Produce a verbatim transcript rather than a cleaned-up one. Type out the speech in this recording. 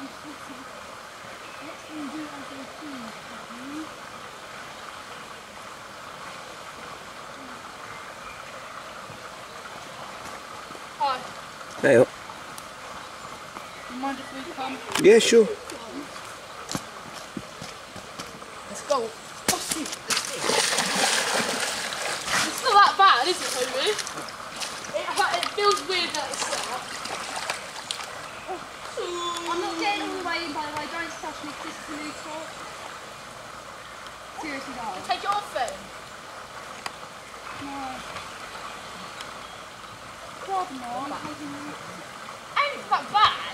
Hi. Hey up. You mind if we come? Yeah, sure. Let's go. Oh, shoot. It's not that bad, is it, Toby? It, it feels weird that it's set up. I'm not getting all the way in, by the way. Don't touch me, this is a new top. Seriously, don't. Take it off then. No. God, no. I'm taking it. Ain't that bad.